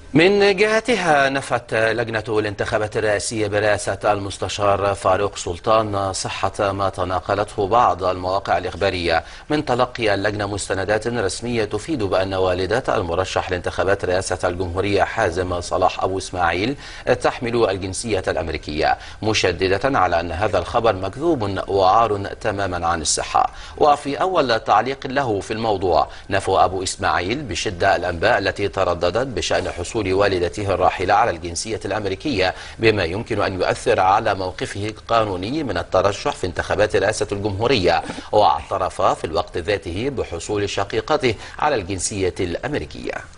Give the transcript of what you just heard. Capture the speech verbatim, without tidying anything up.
من جهتها نفت لجنة الانتخابات الرئاسية برئاسة المستشار فاروق سلطان صحة ما تناقلته بعض المواقع الإخبارية من تلقي اللجنة مستندات رسمية تفيد بأن والدة المرشح لانتخابات رئاسة الجمهورية حازم صلاح أبو إسماعيل تحمل الجنسية الأمريكية، مشددة على أن هذا الخبر مكذوب وعار تماما عن الصحة. وفي أول تعليق له في الموضوع نفى أبو إسماعيل بشدة الأنباء التي ترددت بشأن حصول والدته الراحلة على الجنسية الأمريكية، بما يمكن أن يؤثر على موقفه القانوني من الترشح في انتخابات رئاسة الجمهورية. واعترف في الوقت ذاته بحصول شقيقته على الجنسية الأمريكية.